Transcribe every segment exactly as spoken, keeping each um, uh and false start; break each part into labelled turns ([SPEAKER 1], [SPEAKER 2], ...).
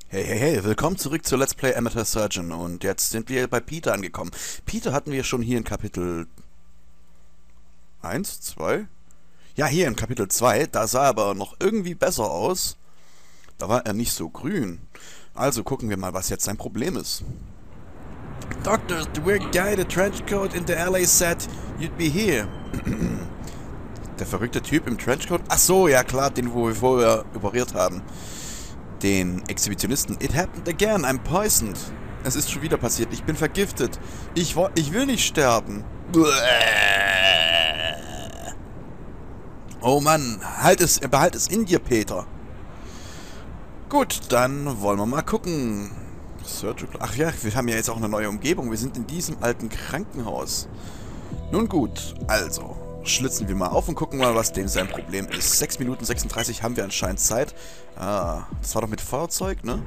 [SPEAKER 1] Hey, hey, hey, willkommen zurück zu Let's Play Amateur Surgeon und jetzt sind wir bei Peter angekommen. Peter hatten wir schon hier in Kapitel eins, zwei? Ja, hier in Kapitel zwei, da sah er aber noch irgendwie besser aus. Da war er nicht so grün. Also gucken wir mal, was jetzt sein Problem ist. Doctor, the weird guy in the trenchcoat in the alley said you'd be here. Der verrückte Typ im Trenchcoat? Ach so, ja klar, den wo wir vorher operiert haben. Den Exhibitionisten. It happened again, I'm poisoned. Es ist schon wieder passiert, ich bin vergiftet. Ich, wo ich will nicht sterben. Oh Mann, halt es, behalt es in dir, Peter. Gut, dann wollen wir mal gucken. Surgical. Ach ja, wir haben ja jetzt auch eine neue Umgebung. Wir sind in diesem alten Krankenhaus. Nun gut, also schlitzen wir mal auf und gucken mal, was dem sein Problem ist. sechs Minuten sechsunddreißig haben wir anscheinend Zeit. Ah, das war doch mit Feuerzeug, ne?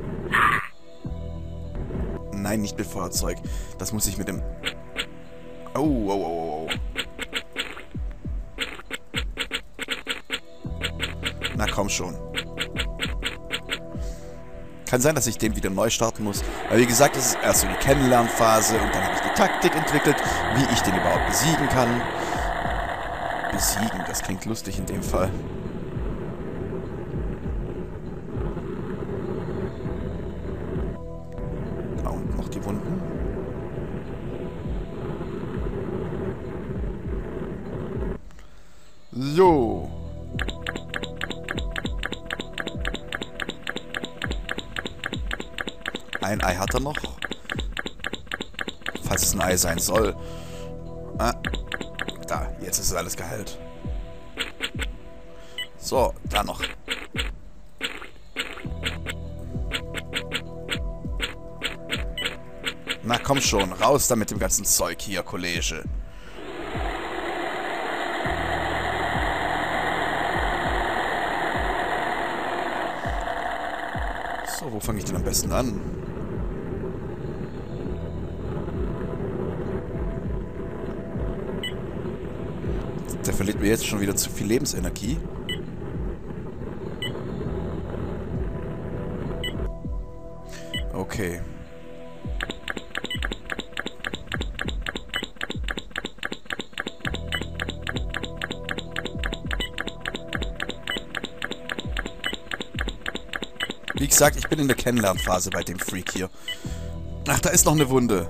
[SPEAKER 1] Nein, nicht mit Feuerzeug. Das muss ich mit dem... Oh, oh, oh, oh. Na komm schon. Kann sein, dass ich den wieder neu starten muss. Weil wie gesagt, das ist erst so die Kennenlernphase und dann habe ich die Taktik entwickelt, wie ich den überhaupt besiegen kann. Besiegen, das klingt lustig in dem Fall. Da unten noch die Wunden. So. Ein Ei hat er noch. Falls es ein Ei sein soll. Ah. Da, jetzt ist alles geheilt. So, da noch. Na komm schon, raus da mit dem ganzen Zeug hier, Kollege. So, wo fange ich denn am besten an? Der verliert mir jetzt schon wieder zu viel Lebensenergie. Okay. Wie gesagt, ich bin in der Kennenlernphase bei dem Freak hier. Ach, da ist noch eine Wunde.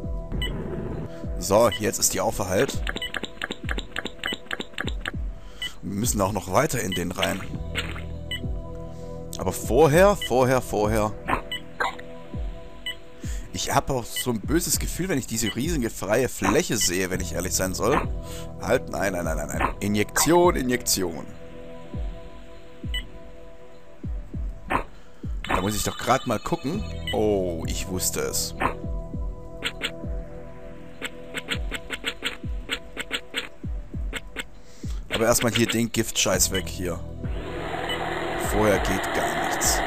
[SPEAKER 1] So, jetzt ist die auch verheilt. Wir müssen auch noch weiter in den rein. Aber vorher, vorher, vorher... Ich habe auch so ein böses Gefühl, wenn ich diese riesige freie Fläche sehe, wenn ich ehrlich sein soll. Halt, nein, nein, nein, nein, nein. Injektion, Injektion. Da muss ich doch gerade mal gucken. Oh, ich wusste es. Aber erstmal hier den Giftscheiß weg hier. Vorher geht gar nichts.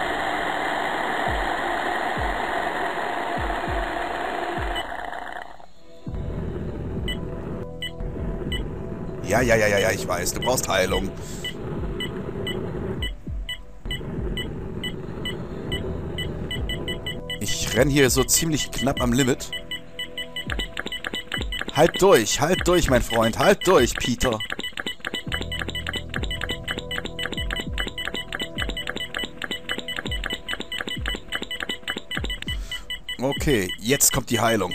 [SPEAKER 1] Ja, ja, ja, ja, ja, ich weiß. Du brauchst Heilung. Ich renn hier so ziemlich knapp am Limit. Halt durch, halt durch, mein Freund. Halt durch, Peter. Okay, jetzt kommt die Heilung.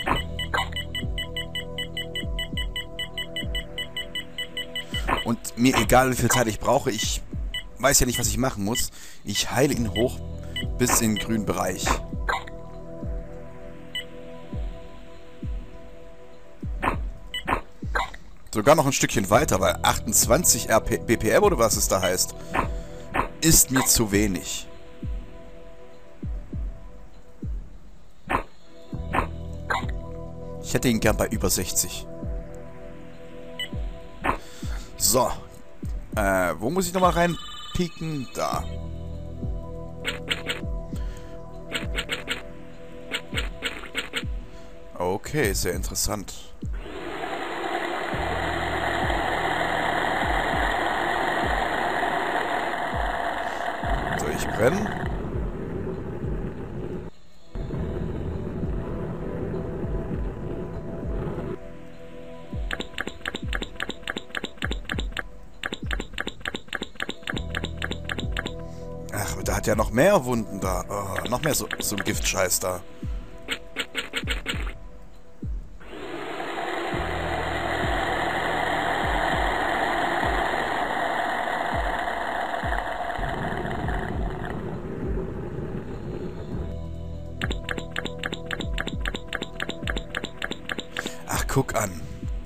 [SPEAKER 1] Und mir egal, wie viel Zeit ich brauche, ich weiß ja nicht, was ich machen muss. Ich heile ihn hoch bis in den grünen Bereich. Sogar noch ein Stückchen weiter, weil achtundzwanzig B P M oder was es da heißt, ist mir zu wenig. Ich hätte ihn gern bei über sechzig. So. Äh, wo muss ich nochmal reinpieken? Da. Okay, sehr interessant. Durchbrennen. hat ja noch mehr Wunden da. Oh, noch mehr so, so ein Giftscheiß da. Ach, guck an.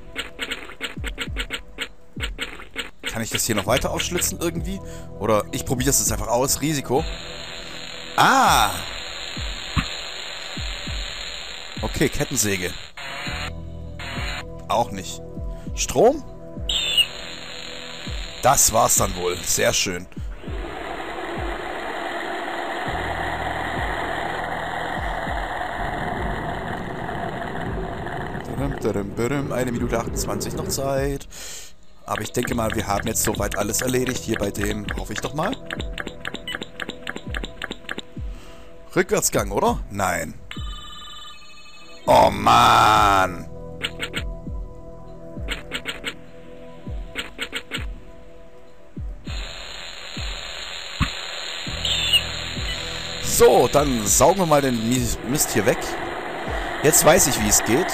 [SPEAKER 1] Kann ich das hier noch weiter aufschlitzen irgendwie? Oder ich probiere es jetzt einfach aus. Risiko. Ah! Okay, Kettensäge. Auch nicht. Strom? Das war's dann wohl. Sehr schön. Eine Minute achtundzwanzig noch Zeit. Aber ich denke mal, wir haben jetzt soweit alles erledigt. Hier bei dem, hoffe ich doch mal. Rückwärtsgang, oder? Nein. Oh Mann. So, dann saugen wir mal den Mist hier weg. Jetzt weiß ich, wie es geht.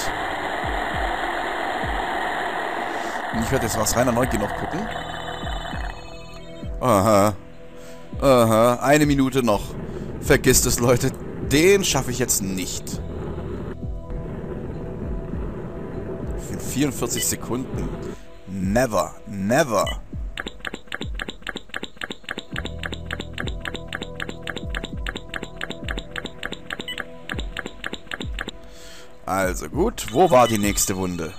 [SPEAKER 1] Ich werde jetzt aus reiner Neugier noch gucken. Aha. Aha. Eine Minute noch. Vergisst es, Leute. Den schaffe ich jetzt nicht. In vierundvierzig Sekunden. Never. Never. Also gut. Wo war die nächste Wunde?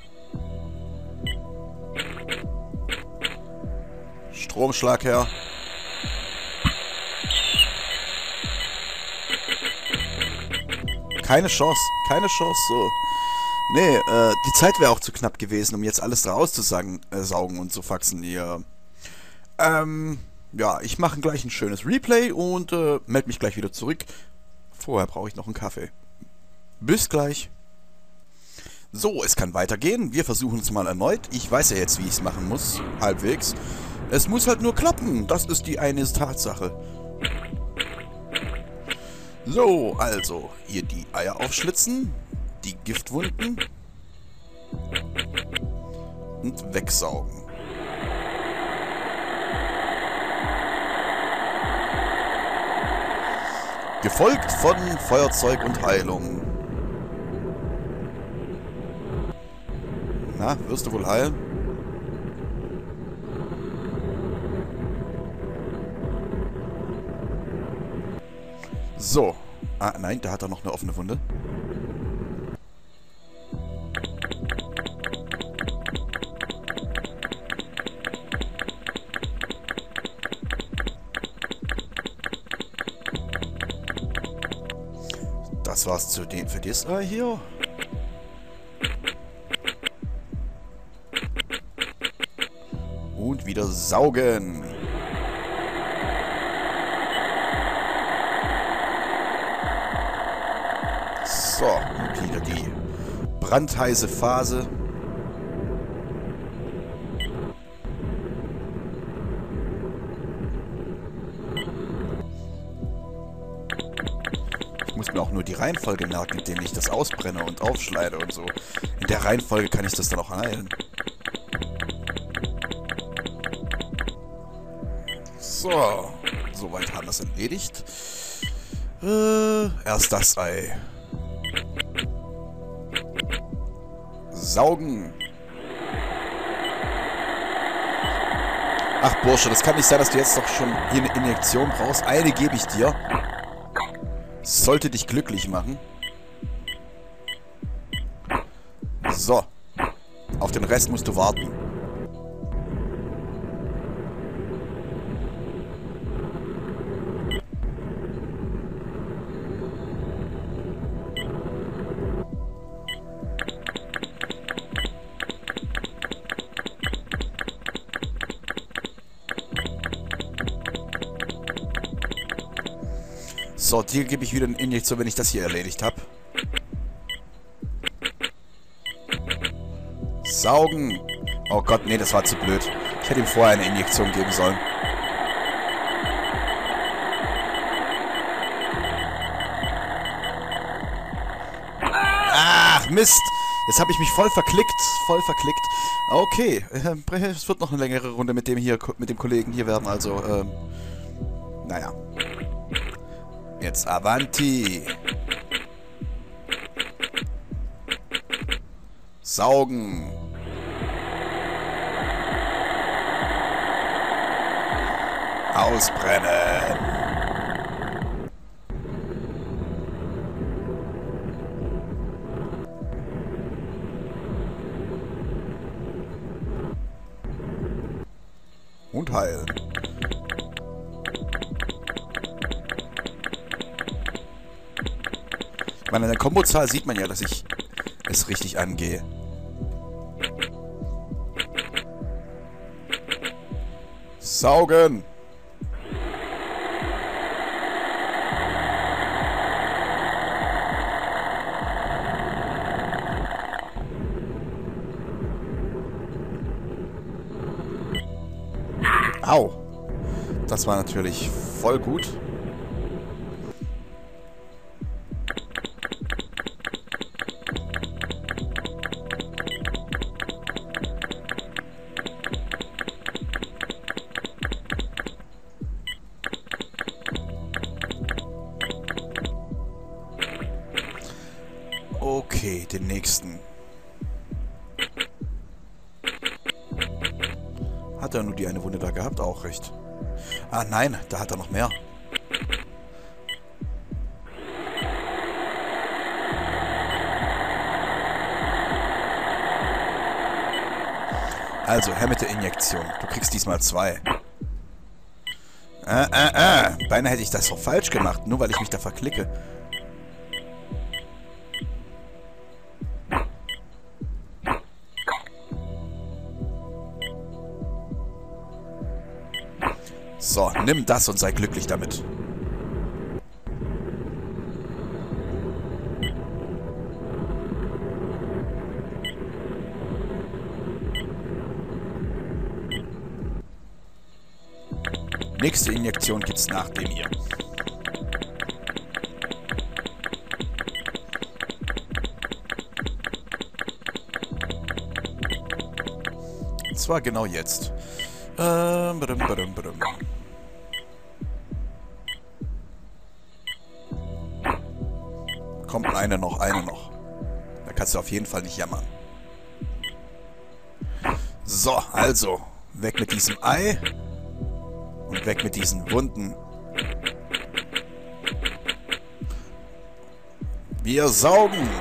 [SPEAKER 1] Stromschlag her. Keine Chance. Keine Chance, so. Nee, äh, die Zeit wäre auch zu knapp gewesen, um jetzt alles da rauszusaugen äh, saugen und zu faxen hier. Ähm, ja, ich mache gleich ein schönes Replay und äh, melde mich gleich wieder zurück. Vorher brauche ich noch einen Kaffee. Bis gleich. So, es kann weitergehen. Wir versuchen es mal erneut. Ich weiß ja jetzt, wie ich es machen muss. Halbwegs. Es muss halt nur klappen. Das ist die eine Tatsache. So, also, hier die Eier aufschlitzen. Die Giftwunden. Und wegsaugen. Gefolgt von Feuerzeug und Heilung. Na, wirst du wohl heilen? So. Ah, nein, da hat er noch eine offene Wunde. Das war's zu den für das Ei hier. Und wieder saugen. So, und wieder die brandheiße Phase. Ich muss mir auch nur die Reihenfolge merken, indem ich das ausbrenne und aufschneide und so. In der Reihenfolge kann ich das dann auch heilen. So, soweit haben wir es erledigt. Äh, erst das Ei. Saugen. Ach Bursche, das kann nicht sein, dass du jetzt doch schon hier eine Injektion brauchst. Eine gebe ich dir. Sollte dich glücklich machen. So. Auf den Rest musst du warten. So, dir gebe ich wieder eine Injektion, wenn ich das hier erledigt habe. Saugen. Oh Gott, nee, das war zu blöd. Ich hätte ihm vorher eine Injektion geben sollen. Mist. Jetzt habe ich mich voll verklickt. Voll verklickt. Okay. Äh, es wird noch eine längere Runde mit dem hier, mit dem Kollegen hier werden. Also, ähm... naja. Jetzt Avanti. Saugen. Ausbrennen. Und heilen. Ich meine, an der Kombozahl sieht man ja, dass ich es richtig angehe. Saugen! Au! Das war natürlich voll gut. Okay, den nächsten. Hat er nur die eine Wunde da gehabt? Auch recht. Ah nein, da hat er noch mehr. Also, her mit der Injektion. Du kriegst diesmal zwei. Ah, ah, ah. Beinahe hätte ich das doch falsch gemacht, nur weil ich mich da verklicke. So, nimm das und sei glücklich damit. Nächste Injektion gibt's nach dem hier. Und zwar genau jetzt. Ähm, badum, badum, badum. Kommt eine noch, eine noch. Da kannst du auf jeden Fall nicht jammern. So, also, weg mit diesem Ei. Und weg mit diesen Wunden. Wir saugen.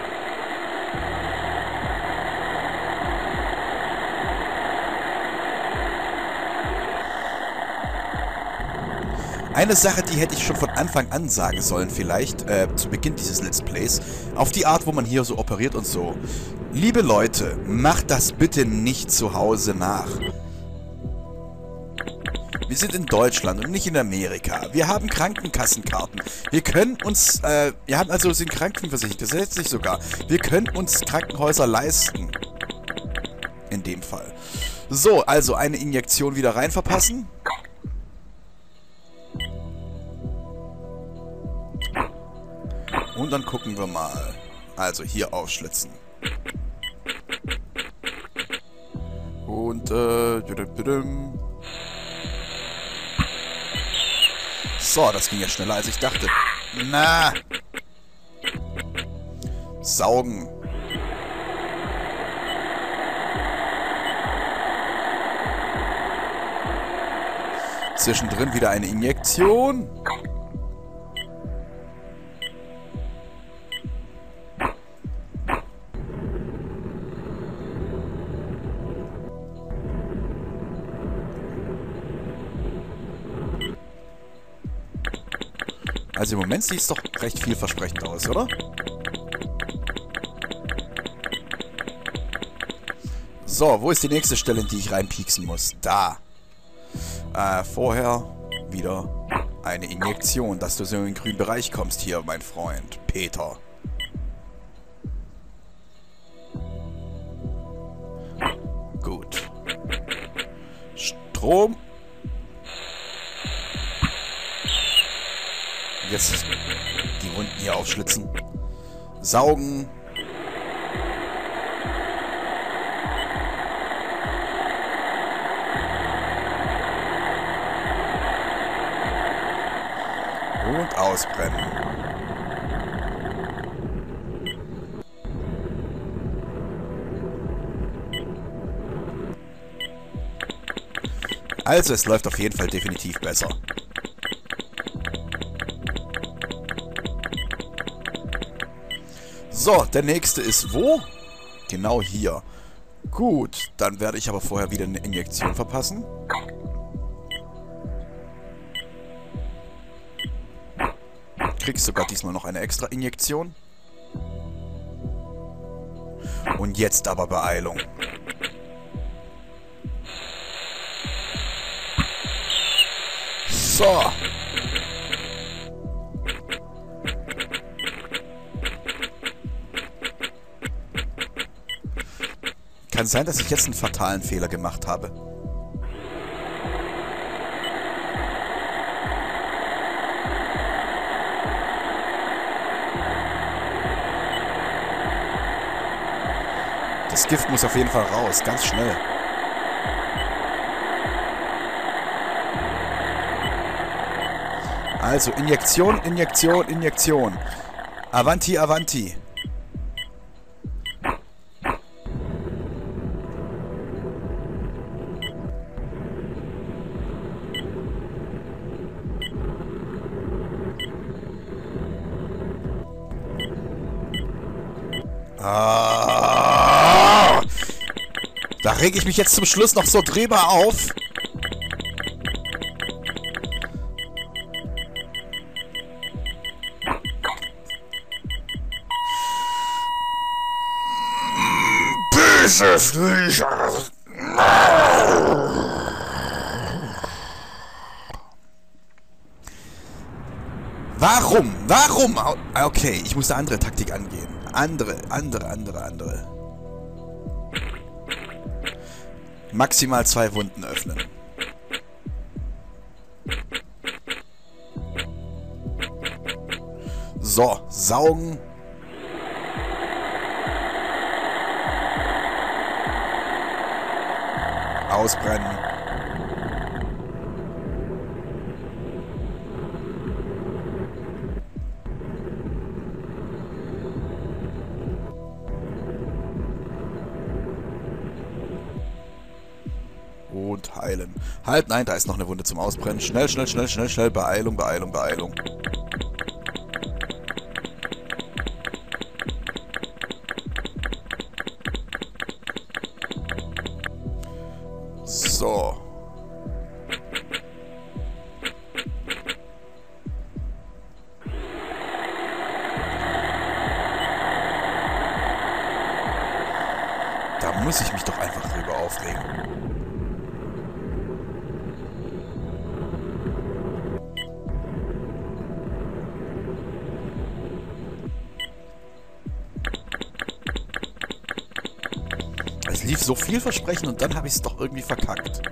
[SPEAKER 1] Eine Sache, die hätte ich schon von Anfang an sagen sollen vielleicht, äh, zu Beginn dieses Let's Plays, auf die Art, wo man hier so operiert und so. Liebe Leute, macht das bitte nicht zu Hause nach. Wir sind in Deutschland und nicht in Amerika. Wir haben Krankenkassenkarten. Wir können uns, äh, wir haben also, sind krankenversichert, gesetzlich sogar. Wir können uns Krankenhäuser leisten. In dem Fall. So, also eine Injektion wieder rein verpassen. Und dann gucken wir mal. Also hier aufschlitzen. Und, äh... so, das ging ja schneller, als ich dachte. Na! Saugen. Zwischendrin wieder eine Injektion. Also im Moment sieht es doch recht vielversprechend aus, oder? So, wo ist die nächste Stelle, in die ich reinpieksen muss? Da. Äh, vorher wieder eine Injektion, dass du so in den grünen Bereich kommst hier, mein Freund Peter. Gut. Strom. Jetzt die Wunden hier aufschlitzen. Saugen. Und ausbrennen. Also, es läuft auf jeden Fall definitiv besser. So, der nächste ist wo? Genau hier. Gut, dann werde ich aber vorher wieder eine Injektion verpassen. Kriegst sogar diesmal noch eine extra Injektion. Und jetzt aber Beeilung. So. Kann sein, dass ich jetzt einen fatalen Fehler gemacht habe. Das Gift muss auf jeden Fall raus, ganz schnell. Also, Injektion, Injektion, Injektion. Avanti, Avanti. Ah, da rege ich mich jetzt zum Schluss noch so drüber auf. Böse Viecher. Warum? Warum? Okay, ich muss eine andere Taktik angehen. Andere, andere, andere, andere. Maximal zwei Wunden öffnen. So, saugen. Ausbrennen. Und heilen. Halt, nein, da ist noch eine Wunde zum Ausbrennen. Schnell, schnell, schnell, schnell, schnell. Beeilung, Beeilung, Beeilung. So. Da muss ich mich doch einfach drüber aufregen. Es lief so vielversprechend und dann habe ich es doch irgendwie verkackt.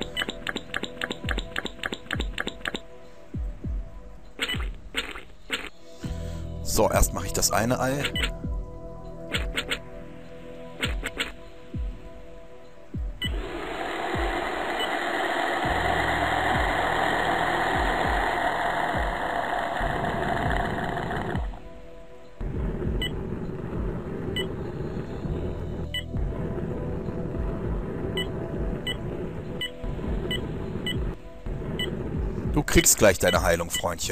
[SPEAKER 1] So, erst mache ich das eine Ei. Du kriegst gleich deine Heilung, Freundchen.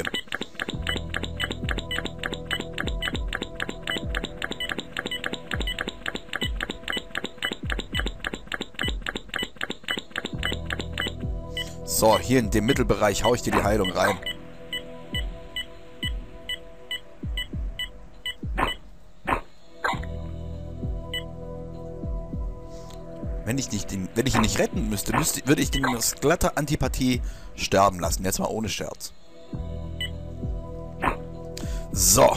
[SPEAKER 1] So, hier in dem Mittelbereich haue ich dir die Heilung rein. Wenn ich, nicht, wenn ich ihn nicht retten müsste, müsste, würde ich den aus glatter Antipathie sterben lassen. Jetzt mal ohne Scherz. So.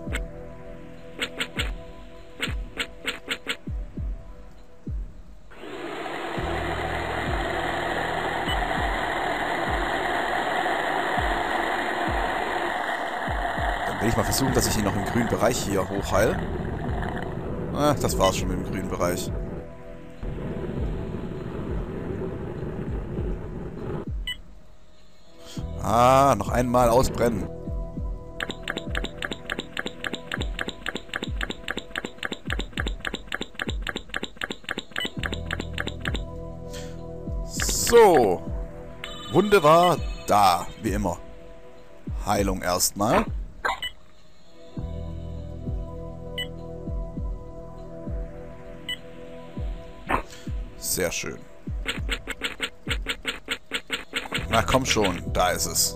[SPEAKER 1] Dann will ich mal versuchen, dass ich ihn noch im grünen Bereich hier hochheile. Ah, das war's schon mit dem grünen Bereich. Ah, noch einmal ausbrennen. So. Wunde war da, wie immer. Heilung erstmal. Sehr schön. Na komm schon, da ist es.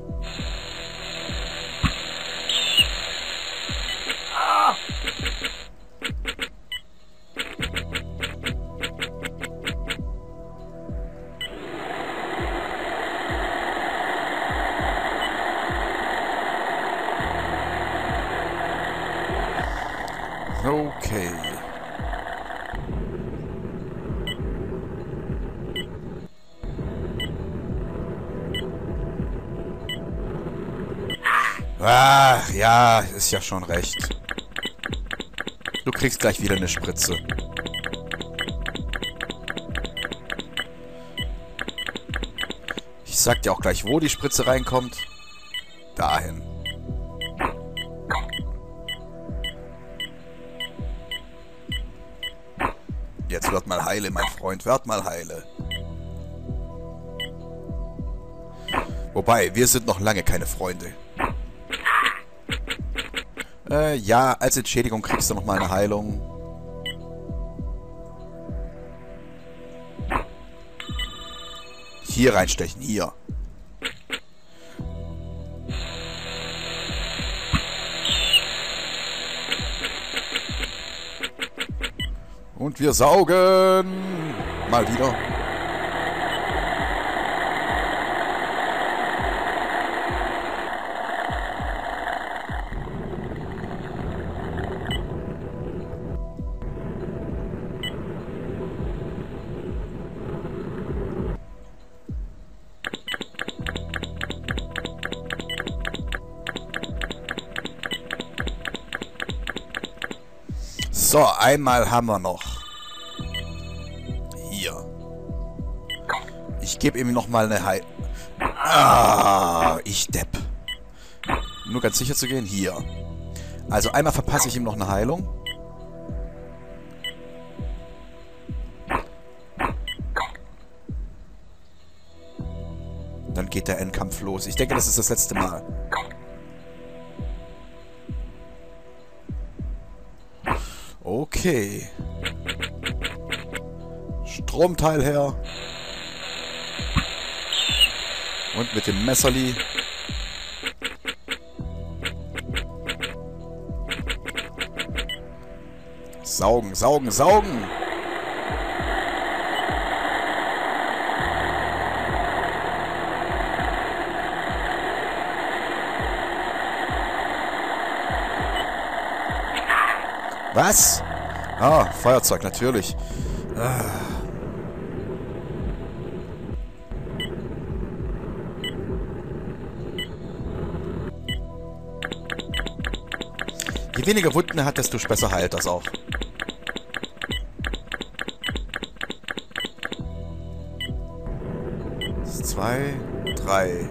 [SPEAKER 1] Okay. Ach, ja, ist ja schon recht. Du kriegst gleich wieder eine Spritze. Ich sag dir auch gleich, wo die Spritze reinkommt. Dahin. Jetzt wird mal heile, mein Freund. Werd mal heile. Wobei, wir sind noch lange keine Freunde. Äh, ja, als Entschädigung kriegst du noch mal eine Heilung. Hier reinstechen, hier. Und wir saugen. Mal wieder. So, einmal haben wir noch. Hier. Ich gebe ihm noch mal eine Heil... Ah, ich Depp. Nur ganz sicher zu gehen. Hier. Also einmal verpasse ich ihm noch eine Heilung. Dann geht der Endkampf los. Ich denke, das ist das letzte Mal. Okay. Stromteil her. Und mit dem Messerli. Saugen, saugen, saugen. Was? Ah, Feuerzeug, natürlich. Ah. Je weniger Wunden er hat, desto besser heilt das auch. Zwei, drei.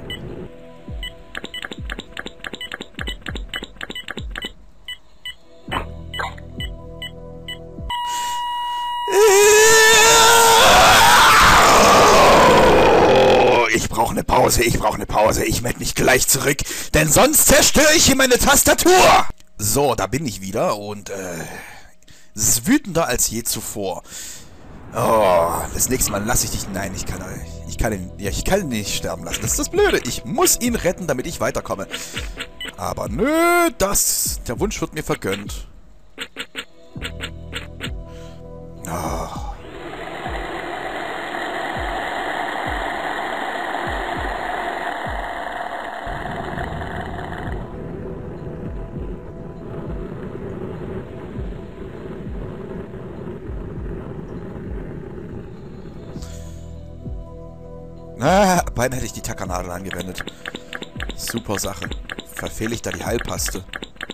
[SPEAKER 1] Ich brauche eine Pause, ich brauche eine Pause. Ich melde mich gleich zurück, denn sonst zerstöre ich hier meine Tastatur. So, da bin ich wieder und äh, es ist wütender als je zuvor. Oh, das nächste Mal lasse ich dich... Nein, ich kann, ich kann ihn... Ja, ich kann ihn nicht sterben lassen. Das ist das Blöde. Ich muss ihn retten, damit ich weiterkomme. Aber nö, das... Der Wunsch wird mir vergönnt. Oh. Ah, beinahe hätte ich die Tackernadel angewendet. Super Sache. Verfehle ich da die Heilpaste.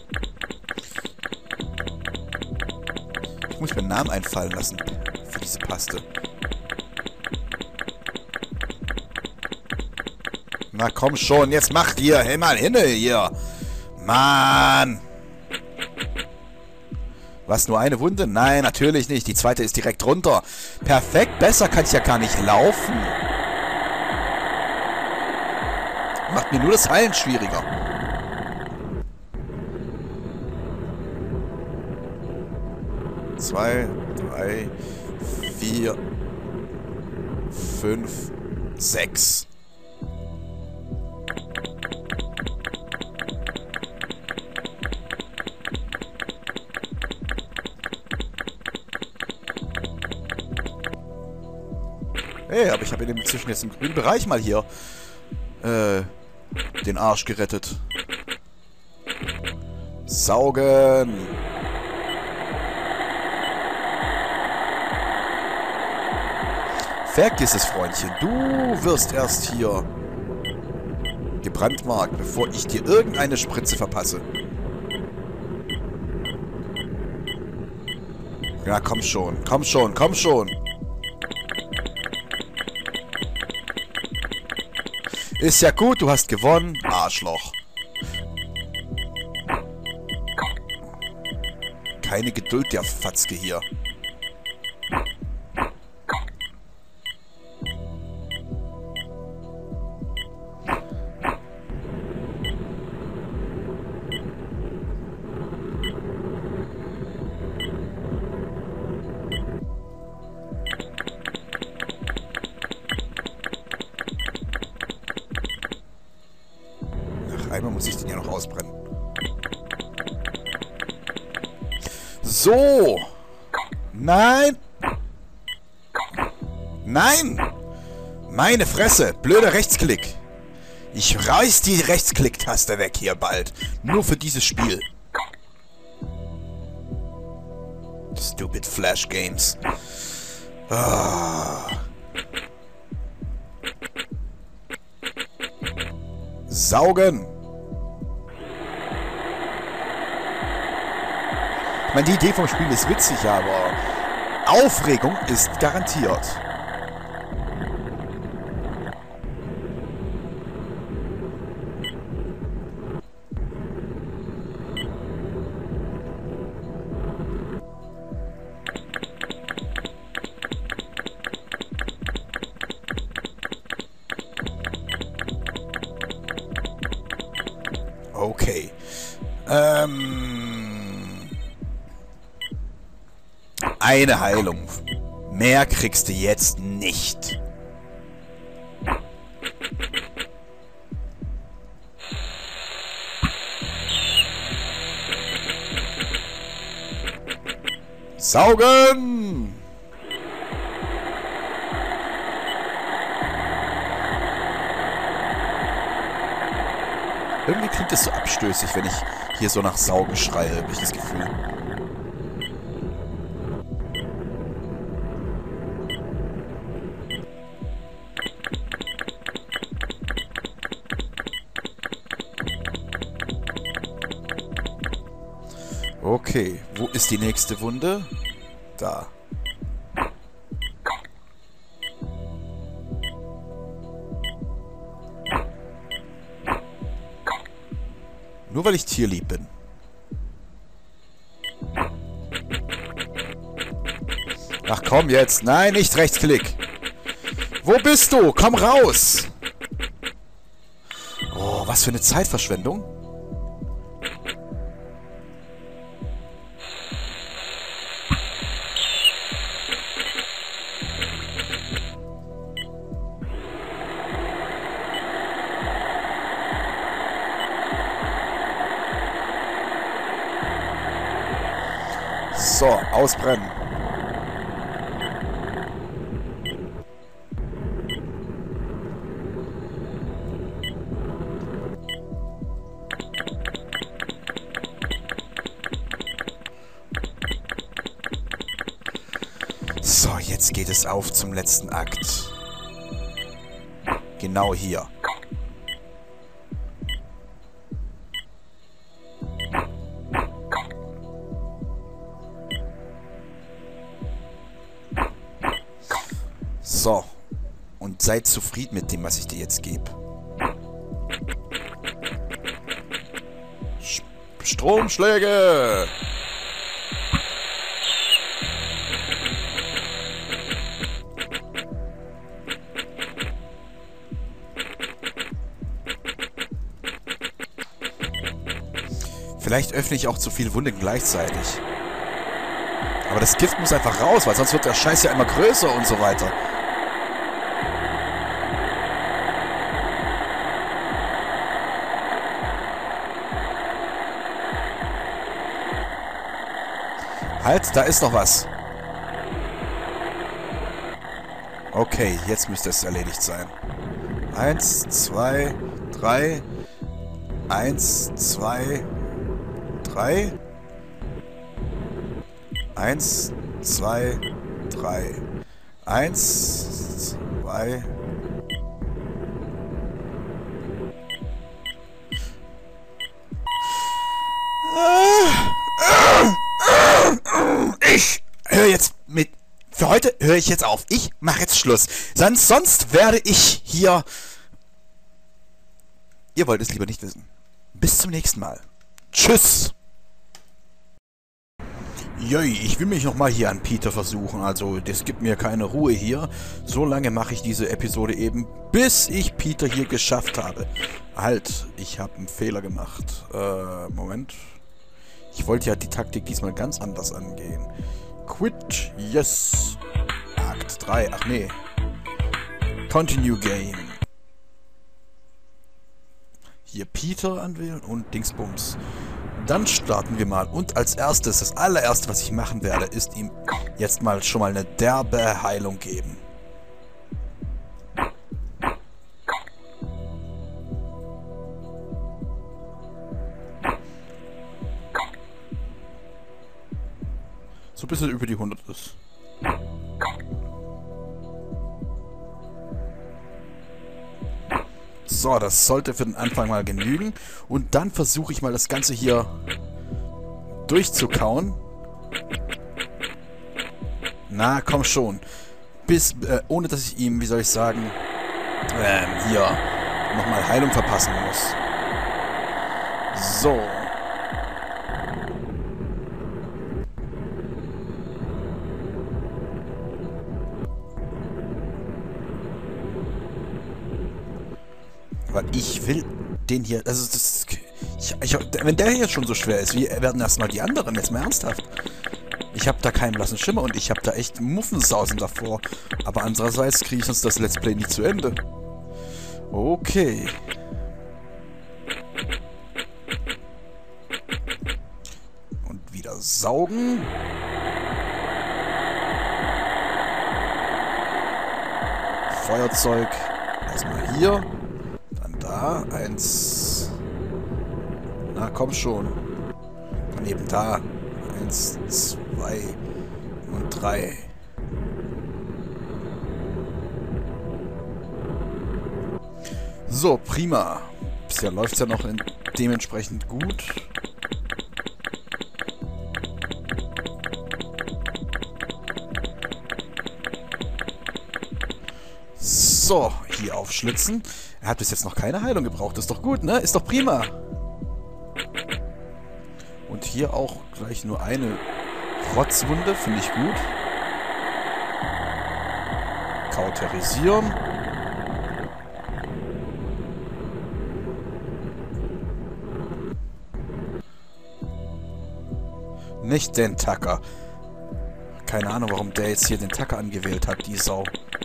[SPEAKER 1] Ich muss mir einen Namen einfallen lassen für diese Paste. Na komm schon, jetzt mach hier. Hey mal hinne hier. Mann. Was, nur eine Wunde? Nein, natürlich nicht. Die zweite ist direkt runter. Perfekt, besser kann ich ja gar nicht laufen. Macht mir nur das Heilen schwieriger. Zwei, drei, vier, fünf, sechs. Hey, aber ich habe inzwischen jetzt im grünen Bereich mal hier äh, den Arsch gerettet. Saugen. Vergiss es, Freundchen. Du wirst erst hier gebrandmarkt, bevor ich dir irgendeine Spritze verpasse. Ja, komm schon. Komm schon, komm schon. Ist ja gut, du hast gewonnen. Arschloch. Keine Geduld, der Fatzke hier. Einmal muss ich den ja noch ausbrennen. So. Nein. Nein. Meine Fresse. Blöder Rechtsklick. Ich reiß die Rechtsklick-Taste weg hier bald. Nur für dieses Spiel. Stupid Flash Games. Ah. Saugen. Ich meine, die Idee vom Spiel ist witzig, aber Aufregung ist garantiert. Okay. Ähm... Eine Heilung. Mehr kriegst du jetzt nicht. Saugen! Irgendwie klingt es so abstößig, wenn ich hier so nach Saugen schreie, habe ich das Gefühl. Okay, wo ist die nächste Wunde? Da. Nur weil ich tierlieb bin. Ach komm jetzt. Nein, nicht Rechtsklick. Wo bist du? Komm raus. Oh, was für eine Zeitverschwendung. So, ausbrennen. So, jetzt geht es auf zum letzten Akt. Genau hier. So. Und seid zufrieden mit dem, was ich dir jetzt gebe. Stromschläge! Vielleicht öffne ich auch zu viele Wunden gleichzeitig. Aber das Gift muss einfach raus, weil sonst wird der Scheiß ja immer größer und so weiter. Halt, da ist noch was. Okay, jetzt müsste es erledigt sein. Eins, zwei, drei. Eins, zwei, drei. Eins, zwei, drei. Eins, zwei. Ich höre jetzt mit. Für heute höre ich jetzt auf. Ich mache jetzt Schluss. Sonst, sonst werde ich hier. Ihr wollt es lieber nicht wissen. Bis zum nächsten Mal. Tschüss. Joi, ich will mich nochmal hier an Peter versuchen, also das gibt mir keine Ruhe hier. So lange mache ich diese Episode eben, bis ich Peter hier geschafft habe. Halt, ich habe einen Fehler gemacht. Äh, Moment. Ich wollte ja die Taktik diesmal ganz anders angehen. Quit, yes. Akt drei, ach nee. Continue Game. Hier Peter anwählen und Dingsbums. Dann starten wir mal. Und als erstes, das allererste, was ich machen werde, ist ihm jetzt mal schon mal eine derbe Heilung geben. So bis er über die hundert ist. So, das sollte für den Anfang mal genügen. Und dann versuche ich mal das Ganze hier durchzukauen. Na, komm schon. Bis, äh, ohne dass ich ihm, wie soll ich sagen, ähm, hier nochmal Heilung verpassen muss. So. Weil ich will den hier, also das, ich, ich, wenn der hier schon so schwer ist, wie werden erstmal die anderen, jetzt mal ernsthaft. Ich habe da keinen blassen Schimmer und ich habe da echt Muffensausen davor. Aber andererseits kriege ich sonst das Let's Play nicht zu Ende. Okay. Und wieder saugen. Feuerzeug. Erstmal hier. Da, eins. Na, komm schon. Daneben da. Eins, zwei und drei. So, prima. Bisher läuft es ja noch in dementsprechend gut. So, hier aufschlitzen. Er hat bis jetzt noch keine Heilung gebraucht. Ist doch gut, ne? Ist doch prima. Und hier auch gleich nur eine Rotzwunde. Finde ich gut. Kauterisieren. Nicht den Tacker. Keine Ahnung, warum der jetzt hier den Tacker angewählt hat, die Sau.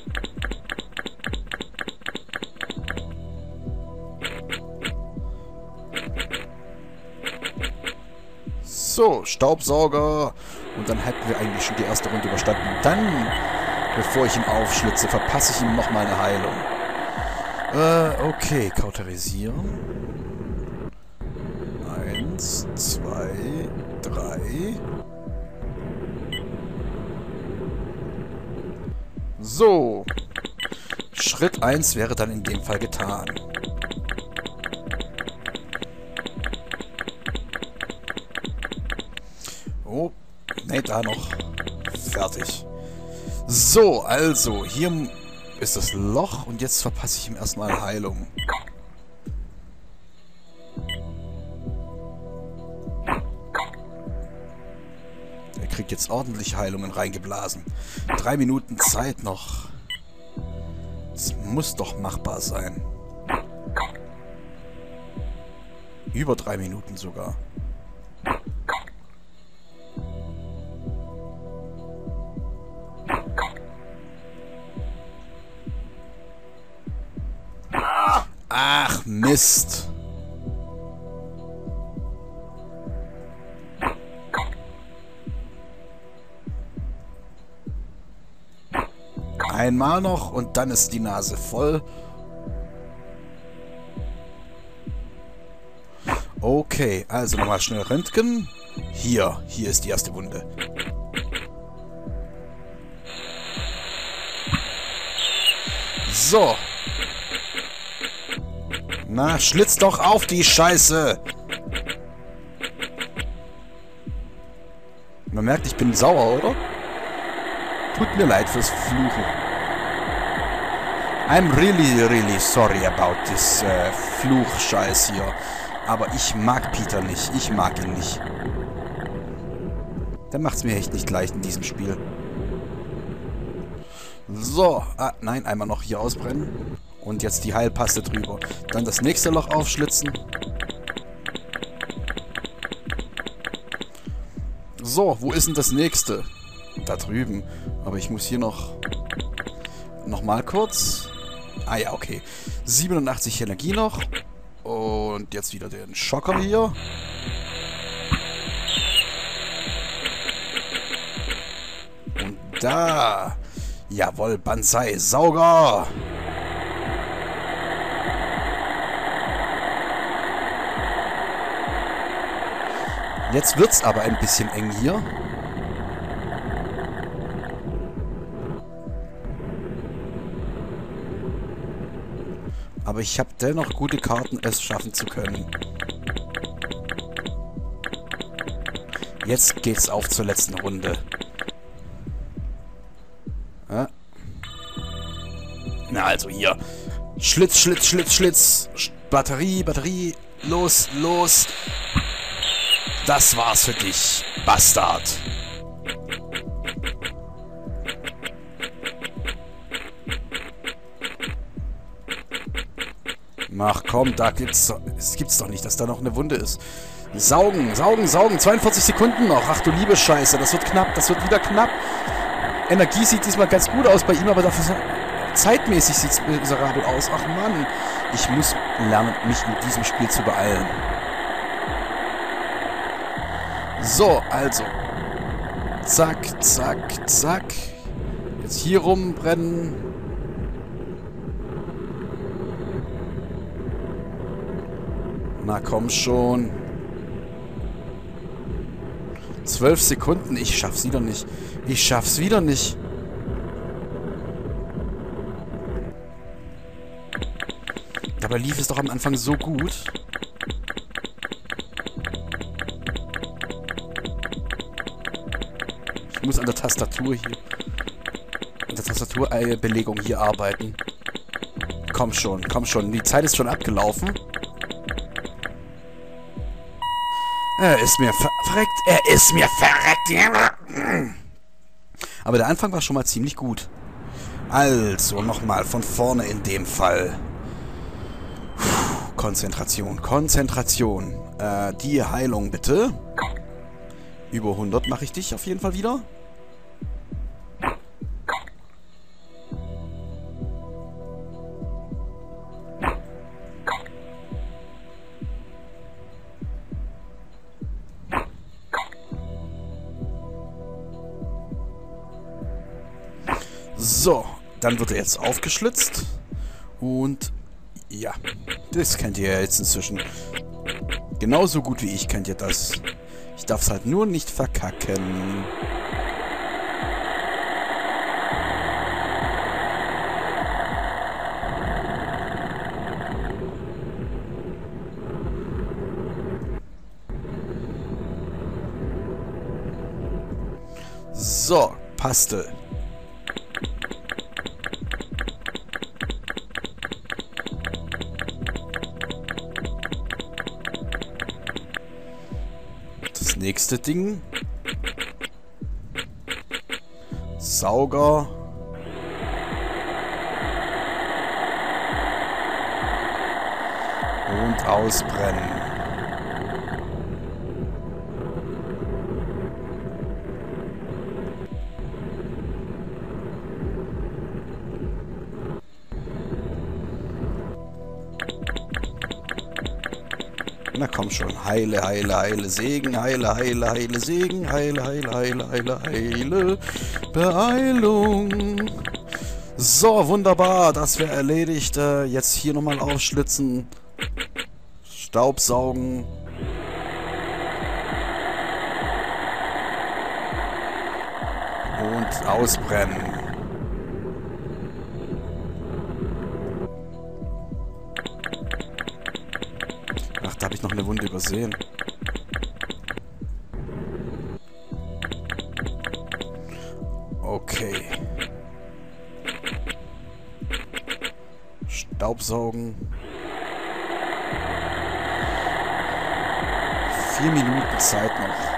[SPEAKER 1] So, Staubsauger. Und dann hätten wir eigentlich schon die erste Runde überstanden. Dann, bevor ich ihn aufschlitze, verpasse ich ihm nochmal eine Heilung. Äh, okay. Kauterisieren. Eins, zwei, drei. So. Schritt eins wäre dann in dem Fall getan. Oh, ne, da noch. Fertig. So, also, hier ist das Loch und jetzt verpasse ich ihm erstmal Heilung. Er kriegt jetzt ordentlich Heilungen reingeblasen. Drei Minuten Zeit noch. Das muss doch machbar sein. Über drei Minuten sogar. Mist. Einmal noch und dann ist die Nase voll. Okay, also nochmal schnell Röntgen. Hier, hier ist die erste Wunde. So. Na, schlitz doch auf die Scheiße. Man merkt, ich bin sauer, oder? Tut mir leid fürs Fluchen. I'm really, really sorry about this äh, Fluchscheiß hier. Aber ich mag Peter nicht. Ich mag ihn nicht. Der macht's mir echt nicht leicht in diesem Spiel. So. Ah, nein, einmal noch hier ausbrennen. Und jetzt die Heilpaste drüber. Dann das nächste Loch aufschlitzen. So, wo ist denn das nächste? Da drüben. Aber ich muss hier noch... Noch mal kurz. Ah ja, okay. siebenundachtzig Energie noch. Und jetzt wieder den Schocker hier. Und da. Jawohl, Banzai, Sauger. Jetzt wird's aber ein bisschen eng hier. Aber ich habe dennoch gute Karten, es schaffen zu können. Jetzt geht's auf zur letzten Runde. Ja. Na also hier. Schlitz, Schlitz, Schlitz, Schlitz. Batterie, Batterie. Los, los. Das war's für dich, Bastard. Ach komm, da gibt's... Es gibt's doch nicht, dass da noch eine Wunde ist. Saugen, saugen, saugen. zweiundvierzig Sekunden noch. Ach du liebe Scheiße, das wird knapp, das wird wieder knapp. Energie sieht diesmal ganz gut aus bei ihm, aber dafür zeitmäßig sieht's miserabel aus. Ach Mann, ich muss lernen, mich in diesem Spiel zu beeilen. So, also. Zack, zack, zack. Jetzt hier rumbrennen. Na komm schon. Zwölf Sekunden. Ich schaff's wieder nicht. Ich schaff's wieder nicht. Dabei lief es doch am Anfang so gut. Ich muss an der Tastatur hier... An der Tastaturbelegung hier arbeiten. Komm schon, komm schon. Die Zeit ist schon abgelaufen. Er ist mir ver verreckt. Er ist mir verreckt. Aber der Anfang war schon mal ziemlich gut. Also, nochmal von vorne in dem Fall. Puh, Konzentration, Konzentration. Äh, die Heilung bitte. Über hundert mache ich dich auf jeden Fall wieder. So, dann wird er jetzt aufgeschlitzt. Und ja, das kennt ihr ja jetzt inzwischen. Genauso gut wie ich kennt ihr das. Ich darf es halt nur nicht verkacken. So, Paste. Das nächste Ding. Sauger. Und ausbrennen. Na komm schon. Heile, heile, heile, Segen, heile, heile, heile, Segen, heile, heile, heile, heile, heile, Beeilung. So, wunderbar, das wäre erledigt. Äh, jetzt hier nochmal aufschlitzen. Staubsaugen. Und ausbrennen. Ach, da habe ich noch eine Wunde übersehen. Okay. Staubsaugen. Vier Minuten Zeit noch.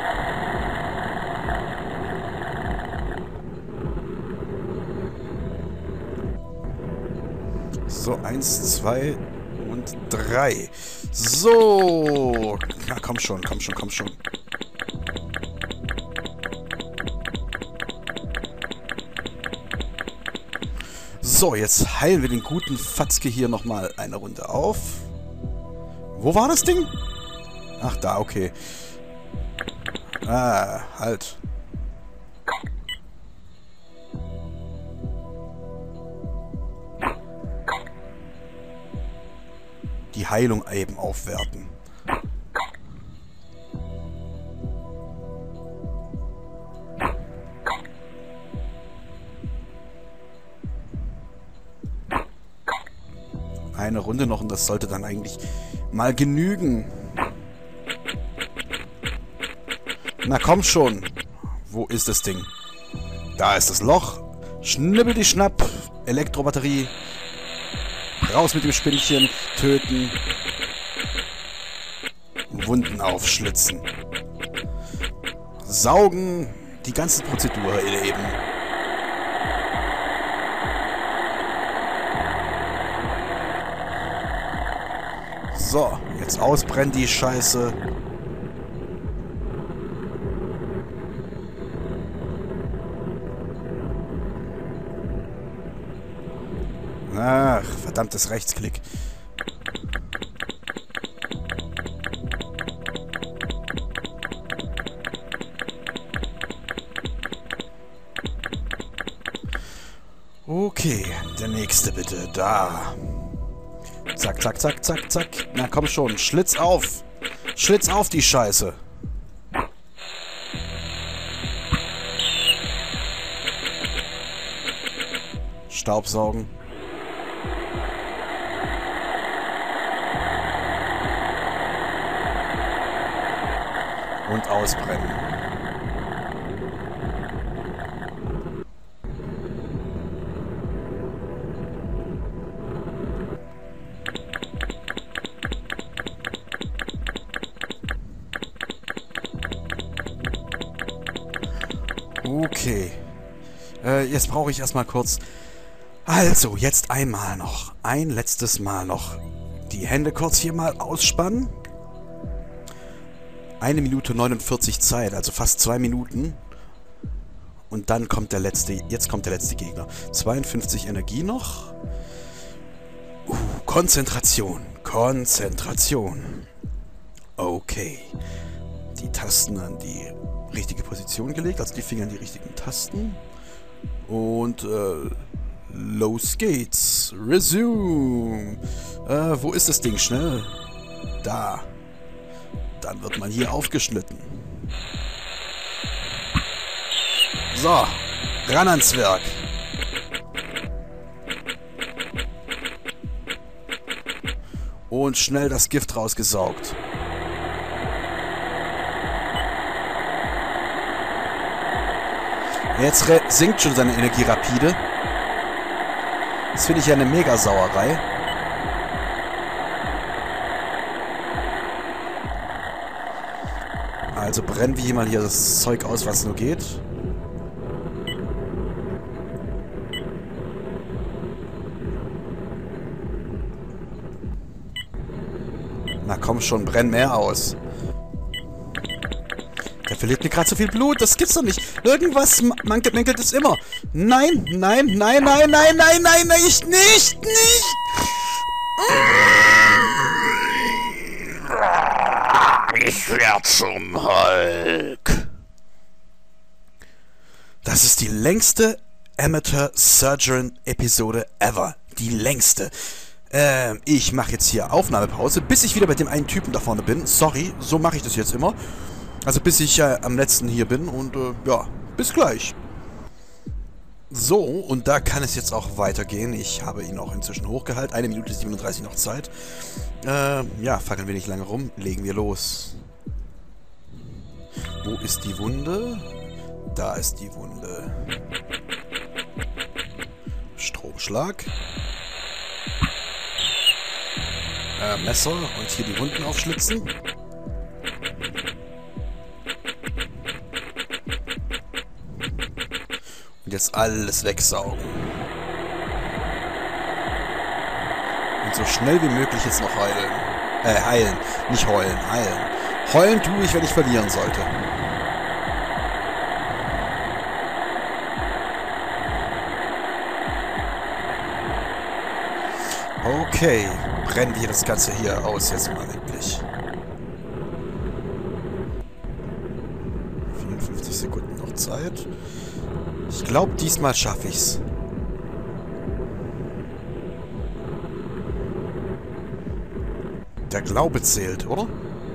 [SPEAKER 1] So, eins, zwei und drei. So. Na, komm schon, komm schon, komm schon. So, jetzt heilen wir den guten Fatzke hier nochmal eine Runde auf. Wo war das Ding? Ach, da, okay. Ah, halt. Die Heilung eben aufwerten. Eine Runde noch und das sollte dann eigentlich mal genügen. Na komm schon. Wo ist das Ding? Da ist das Loch. Schnibbel die Schnapp. Elektrobatterie. Raus mit dem Spinnchen. Töten. Wunden aufschlitzen. Saugen. Die ganze Prozedur eben. So, jetzt ausbrennen die Scheiße. Ach, verdammtes Rechtsklick. Okay, der nächste bitte. Da. Zack, zack, zack, zack, zack. Na komm schon, Schlitz auf. Schlitz auf die Scheiße. Staubsaugen. Und ausbrennen. Okay. Äh, jetzt brauche ich erstmal kurz... Also, jetzt einmal noch. Ein letztes Mal noch. Die Hände kurz hier mal ausspannen. Eine Minute neunundvierzig Zeit, also fast zwei Minuten. Und dann kommt der letzte... Jetzt kommt der letzte Gegner. zweiundfünfzig Energie noch. Uh, Konzentration. Konzentration. Okay. Die Tasten an die richtige Position gelegt, also die Finger an die richtigen Tasten. Und äh, los geht's. Resume. Äh, wo ist das Ding? Schnell. Da. Dann wird man hier aufgeschnitten. So. Ran ans Werk. Und schnell das Gift rausgesaugt. Jetzt sinkt schon seine Energie rapide. Das finde ich ja eine Mega-Sauerei. Also brennen wir hier mal hier das Zeug aus, was nur geht. Na komm schon, brenn mehr aus. Der verliert mir gerade so viel Blut, das gibt's doch nicht. Irgendwas mankelt, mankelt es immer. Nein, nein, nein, nein, nein, nein, nein, nicht, nicht, nicht. Ich werd zum Hulk. Das ist die längste Amateur Surgeon Episode ever. Die längste. Ähm, ich mache jetzt hier Aufnahmepause, bis ich wieder bei dem einen Typen da vorne bin. Sorry, so mache ich das jetzt immer. Also bis ich äh, am letzten hier bin und äh, ja, bis gleich. So, und da kann es jetzt auch weitergehen. Ich habe ihn auch inzwischen hochgehalten. Eine Minute siebenunddreißig noch Zeit. Äh, ja, fackeln wir nicht lange rum. Legen wir los. Wo ist die Wunde? Da ist die Wunde. Stromschlag. Äh, Messer und hier die Wunden aufschlitzen. Und jetzt alles wegsaugen. Und so schnell wie möglich jetzt noch heilen. Äh, heilen. Nicht heulen, heilen. Heulen tue ich, wenn ich verlieren sollte. Okay, brennen wir das Ganze hier aus jetzt mal endlich. vierundfünfzig Sekunden noch Zeit. Ich glaube, diesmal schaffe ich's. Der Glaube zählt, oder?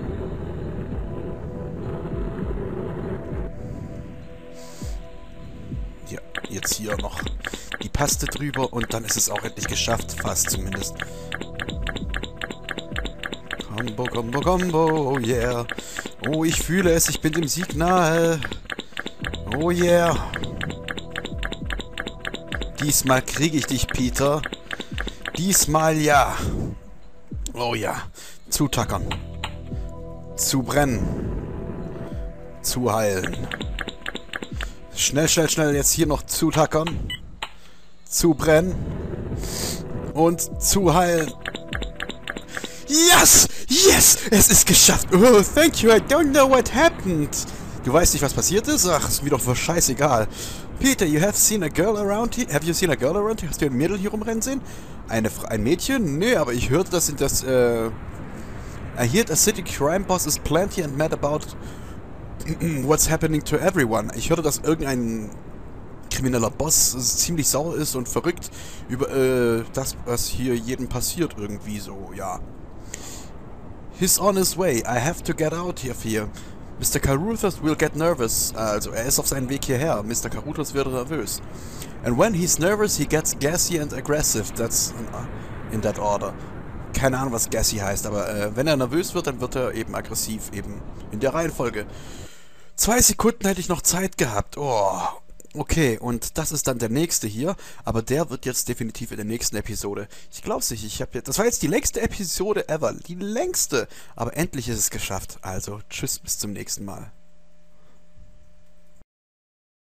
[SPEAKER 1] Ja, jetzt hier noch die Paste drüber und dann ist es auch endlich geschafft. Fast zumindest. Combo, Combo, Combo, oh yeah. Oh, ich fühle es, ich bin dem Sieg nahe. Oh yeah. Diesmal kriege ich dich, Peter. Diesmal ja. Oh ja. Zutackern. Zu brennen. Zu heilen. Schnell, schnell, schnell jetzt hier noch zutackern. Zu brennen. Und zu heilen. Yes! Yes! Es ist geschafft! Oh, thank you, I don't know what happened. Du weißt nicht, was passiert ist? Ach, ist mir doch scheißegal. Peter, you have seen a girl around here? Have you seen a girl around here? Hast du ein Mädel hier rumrennen sehen? Eine, ein Mädchen? Nee, aber ich hörte, dass in das, äh... I heard a city crime boss is plenty and mad about what's happening to everyone. Ich hörte, dass irgendein krimineller Boss ziemlich sauer ist und verrückt über, äh, das, was hier jedem passiert irgendwie so, ja. He's on his way. I have to get out of here. Mister Carruthers will get nervous. Also, er ist auf seinem Weg hierher. Mister Carruthers wird nervös. And when he's nervous, he gets gassy and aggressive. That's in, in that order. Keine Ahnung, was gassy heißt, aber äh, wenn er nervös wird, dann wird er eben aggressiv, eben in der Reihenfolge. Zwei Sekunden hätte ich noch Zeit gehabt. Oh, okay, und das ist dann der nächste hier, aber der wird jetzt definitiv in der nächsten Episode. Ich glaub's nicht, ich habe jetzt, das war jetzt die längste Episode ever, die längste, aber endlich ist es geschafft. Also, tschüss, bis zum nächsten Mal.